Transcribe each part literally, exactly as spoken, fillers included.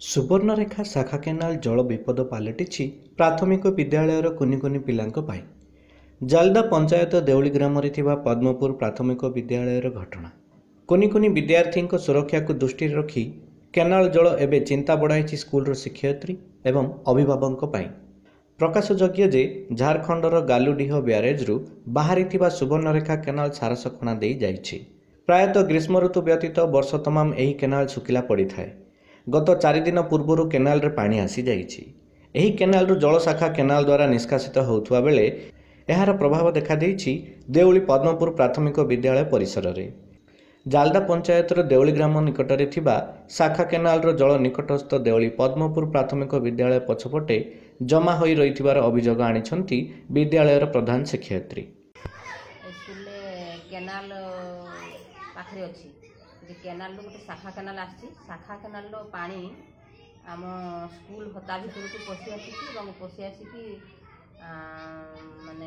ସୁବର୍ଣ୍ଣରେଖା ଶାଖା କେନାଲ ଜଳ ବିପଦ ପାଲଟିଛି ପ୍ରାଥମିକ ବିଦ୍ୟାଳୟର କୁନି କୁନି ପିଲାଙ୍କ ପାଇଁ। ଜାଲଦା ପଞ୍ଚାୟତ ଦେଉଳି ଗ୍ରାମରେ ଥିବା ପଦ୍ମପୁର ପ୍ରାଥମିକ ବିଦ୍ୟାଳୟର ଘଟଣା। କୁନି କୁନି ବିଦ୍ୟାର୍ଥୀଙ୍କ ସୁରକ୍ଷାକୁ ଦୃଷ୍ଟିରେ ରଖି କେନାଲ ଜଳ ଏବେ ଚିନ୍ତା ବଢ଼ାଇଛି ସ୍କୁଲର ଶିକ୍ଷୟିତ୍ରୀ ଏବଂ ଅଭିଭାବକଙ୍କ ପାଇଁ। ପ୍ରକାଶଯୋଗ୍ୟ ଯେ ଝାରଖଣ୍ଡର ଗାଲୁଡିହ ବ୍ୟାରେଜରୁ ବାହାରିଥିବା ସୁବର୍ଣ୍ଣରେଖା କେନାଲ ସାରସକଣା ଦେଇ ଯାଇଛି। ପ୍ରାୟତଃ ଗ୍ରୀଷ୍ମ ଋତୁ ବ୍ୟତୀତ ବର୍ଷ ତମାମ ଏହି କେନାଲ ଶୁଖିଲା ପଡ଼ିଥାଏ। ଗତ ଚାରି ଦିନ ପୂର୍ବରୁ କେନାଲରେ ପାଣି ଆସିଯାଇଛି। ଏହି କେନାଲରୁ ଜଳଶାଖା କେନାଲ ଦ୍ୱାରା ନିଷ୍କାସିତ ହେଉଥିବା ବେଳେ ଏହାର ପ୍ରଭାବ ଦେଖାଦେଇଛି ଦେଉଳି ପଦ୍ମପୁର ପ୍ରାଥମିକ ବିଦ୍ୟାଳୟ ପରିସରରେ। ଜାଲଦା ପଞ୍ଚାୟତର ଦେଉଳି ଗ୍ରାମ ନିକଟରେ ଥିବା ଶାଖା କେନାଲର ଜଳ ନିକଟସ୍ଥ ଦେଉଳି ପଦ୍ମପୁର ପ୍ରାଥମିକ ବିଦ୍ୟାଳୟ ପଛପଟେ ଜମା ହୋଇ ରହିଥିବାର ଅଭିଯୋଗ ଆଣିଛନ୍ତି ବିଦ୍ୟାଳୟର ପ୍ରଧାନ ଶିକ୍ଷୟିତ୍ରୀ। ସ୍କୁଲରେ କେନାଲ ପାଖରେ ଅଛି ଯେ କେନାଲରୁ ଗୋଟେ ଶାଖା କେନାଲ ଆସିଛି। ଶାଖା କେନାଲର ପାଣି ଆମ ସ୍କୁଲ ହତା ଭିତରକୁ ପଶି ଆସିଛି ଏବଂ ପଶି ଆସିକି ମାନେ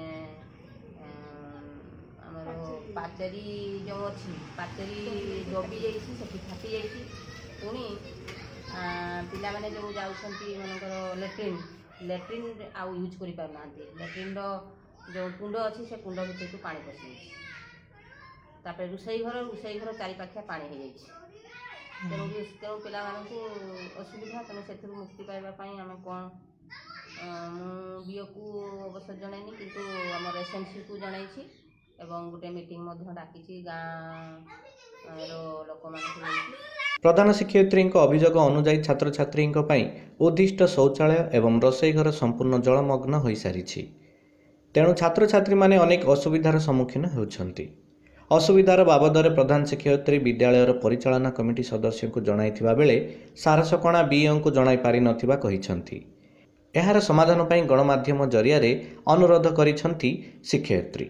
ଆମର ପାଚେରୀ ଯେଉଁ ଅଛି ପାଚେରୀ ଦବି ଯାଇଛି, ସେଠି ଫାଟି ଯାଇଛି। ପୁଣି ପିଲାମାନେ ଯେଉଁ ଯାଉଛନ୍ତି ମନେକର ଲାଟ୍ରିନ୍ ଲାଟ୍ରିନ୍ ଆଉ ୟୁଜ୍ କରିପାରୁନାହାନ୍ତି। ଲାଟ୍ରିନ୍ର ଯେଉଁ କୁଣ୍ଡ ଅଛି ସେ କୁଣ୍ଡ ଭିତରକୁ ପାଣି ପଶିଯାଇଛି। ତାପରେ ରୋଷେଇ ଘର ରୋଷେଇ ଘର ଚାରିପାଖିଆ ପାଣି ହେଇଯାଇଛି। ତେଣୁ ତେଣୁ ପିଲାମାନଙ୍କୁ ଅସୁବିଧା। ତେଣୁ ସେଥିରୁ ମୁକ୍ତି ପାଇବା ପାଇଁ ଆମେ କ'ଣ ମୁଁ ବିଓକୁ ଅବଶ୍ୟ ଜଣାଇନି, କିନ୍ତୁ ଆମର ଏସ୍ଏମ୍ସିକୁ ଜଣାଇଛି ଏବଂ ଗୋଟେ ମିଟିଂ ମଧ୍ୟ ଡାକିଛି ଗାଁର ଲୋକମାନଙ୍କୁ ନେଇକି। ପ୍ରଧାନ ଶିକ୍ଷୟିତ୍ରୀଙ୍କ ଅଭିଯୋଗ ଅନୁଯାୟୀ ଛାତ୍ରଛାତ୍ରୀଙ୍କ ପାଇଁ ଉଦ୍ଦିଷ୍ଟ ଶୌଚାଳୟ ଏବଂ ରୋଷେଇ ଘର ସମ୍ପୂର୍ଣ୍ଣ ଜଳମଗ୍ନ ହୋଇସାରିଛି। ତେଣୁ ଛାତ୍ରଛାତ୍ରୀମାନେ ଅନେକ ଅସୁବିଧାର ସମ୍ମୁଖୀନ ହେଉଛନ୍ତି। ଅସୁବିଧାର ବାବଦରେ ପ୍ରଧାନ ଶିକ୍ଷୟିତ୍ରୀ ବିଦ୍ୟାଳୟର ପରିଚାଳନା କମିଟି ସଦସ୍ୟଙ୍କୁ ଜଣାଇଥିବା ବେଳେ ସାରସକଣା ବିଇଓଙ୍କୁ ଜଣାଇ ପାରିନଥିବା କହିଛନ୍ତି। ଏହାର ସମାଧାନ ପାଇଁ ଗଣମାଧ୍ୟମ ଜରିଆରେ ଅନୁରୋଧ କରିଛନ୍ତି ଶିକ୍ଷୟିତ୍ରୀ।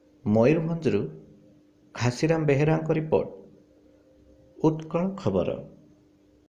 ମୟୂରଭଞ୍ଜରୁ ଘାସିରାମ ବେହେରାଙ୍କ ରିପୋର୍ଟ, ଉତ୍କଳ ଖବର।